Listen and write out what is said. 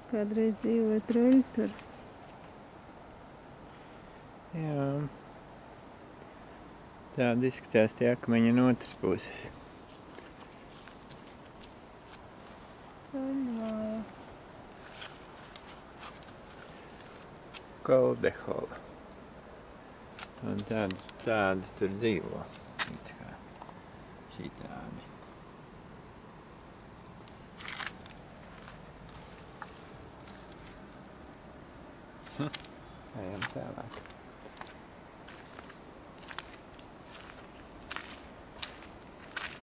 Kādreiz dzīvoja truļi tur. Jā. Tāda izskatās tie akmeņi no otras puses. Truļi māja. Kaldehola. Un tādas tur dzīvo. It kā šitādi. Ejam tālāk.